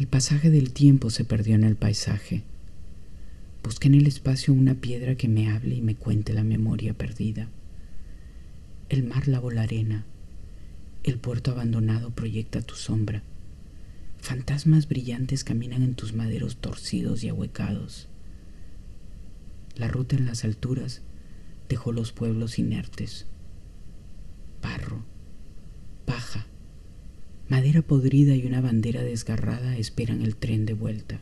El pasaje del tiempo se perdió en el paisaje. Busqué en el espacio una piedra que me hable y me cuente la memoria perdida. El mar lavó la arena. El puerto abandonado proyecta tu sombra. Fantasmas brillantes caminan en tus maderos torcidos y ahuecados. La ruta en las alturas dejó los pueblos inertes. Barro, paja, madera podrida y una bandera desgarrada esperan el tren de vuelta.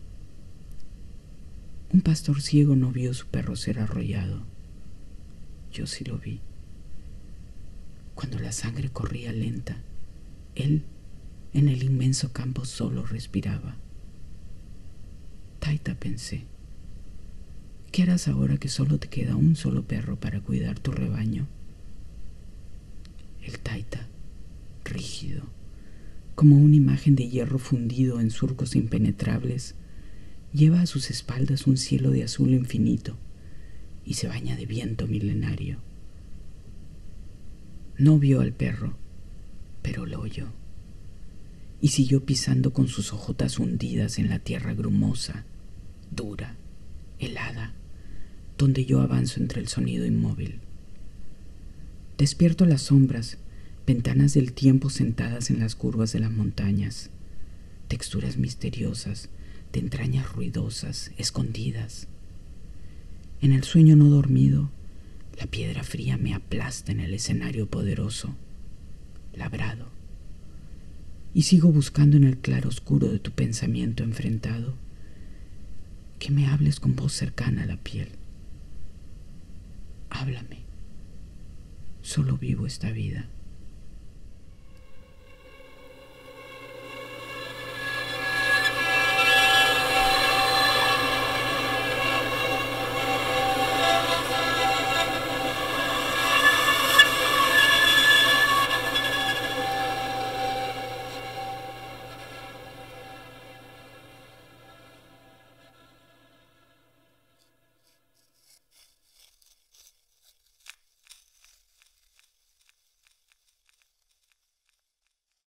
Un pastor ciego no vio su perro ser arrollado. Yo sí lo vi. Cuando la sangre corría lenta, él en el inmenso campo solo respiraba. Taita, pensé, ¿qué harás ahora que solo te queda un solo perro para cuidar tu rebaño? El Taita, rígido, como una imagen de hierro fundido en surcos impenetrables, lleva a sus espaldas un cielo de azul infinito y se baña de viento milenario. No vio al perro, pero lo oyó, y siguió pisando con sus ojotas hundidas en la tierra grumosa, dura, helada, donde yo avanzo entre el sonido inmóvil. Despierto las sombras, ventanas del tiempo sentadas en las curvas de las montañas, texturas misteriosas, de entrañas ruidosas, escondidas. En el sueño no dormido, la piedra fría me aplasta en el escenario poderoso, labrado, y sigo buscando en el claro oscuro de tu pensamiento enfrentado que me hables con voz cercana a la piel. Háblame. Solo vivo esta vida.